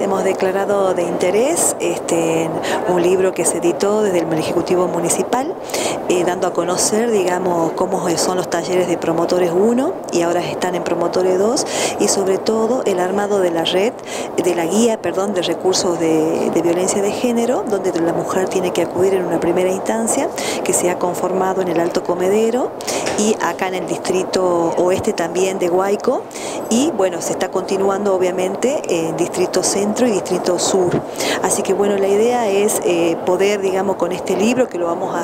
Hemos declarado de interés un libro que se editó desde el Ejecutivo Municipal, dando a conocer, digamos, cómo son los talleres de Promotores 1 y ahora están en Promotores 2, y sobre todo el armado de la red, de la guía, perdón, de recursos de violencia de género, donde la mujer tiene que acudir en una primera instancia, que se ha conformado en el Alto Comedero y acá en el distrito oeste también de Guayco, y bueno, se está continuando obviamente en Distrito Centro y Distrito Sur. Así que bueno, la idea es poder, digamos, con este libro que lo vamos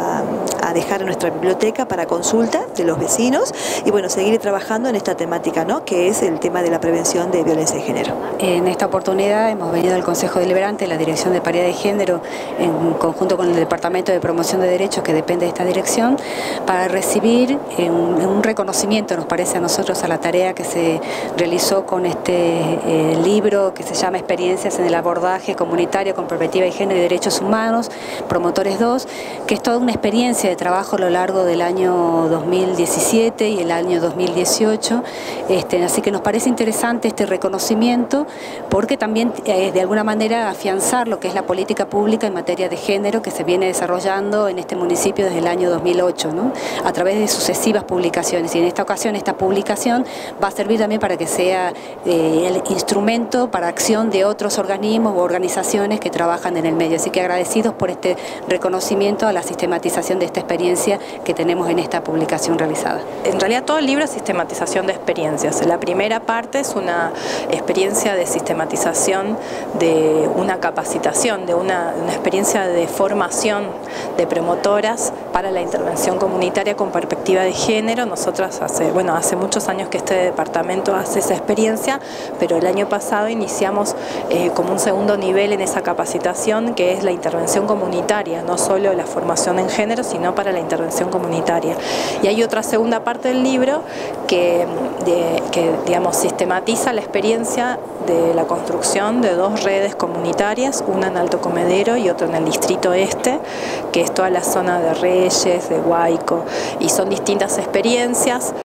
a dejar en nuestra biblioteca para consulta de los vecinos, y bueno, seguir trabajando en esta temática, ¿no?, que es el tema de la prevención de violencia de género. En esta oportunidad hemos venido al Consejo Deliberante, la Dirección de Paridad de Género, en conjunto con el Departamento de Promoción de Derechos, que depende de esta dirección, para recibir un reconocimiento, nos parece a nosotros, a la tarea que se realizó con este libro que se llama Experiencias en el abordaje comunitario con perspectiva de género y derechos humanos, Promotores 2, que es toda una experiencia de trabajo a lo largo del año 2017 y el año 2018, así que nos parece interesante este reconocimiento, porque también de alguna manera afianzar lo que es la política pública en materia de género que se viene desarrollando en este municipio desde el año 2008, ¿no?, a través de sucesivas publicaciones, y en esta ocasión esta publicación va a servir también para que sea el instrumento para acción de otros organismos u organizaciones que trabajan en el medio. Así que agradecidos por este reconocimiento a la sistematización de esta experiencia que tenemos en esta publicación realizada. En realidad todo el libro es sistematización de experiencias. La primera parte es una experiencia de sistematización de una capacitación, de una experiencia de formación de promotoras para la intervención comunitaria con perspectiva de género. Nosotras hace muchos años que este departamento hace esa experiencia, pero el año pasado iniciamos como un segundo nivel en esa capacitación, que es la intervención comunitaria, no solo la formación en género, sino para la intervención comunitaria. Y hay otra segunda parte del libro que digamos, sistematiza la experiencia de la construcción de dos redes comunitarias, una en Alto Comedero y otra en el Distrito Este, que es toda la zona de Reyes, de Guayco, y son distintas experiencias.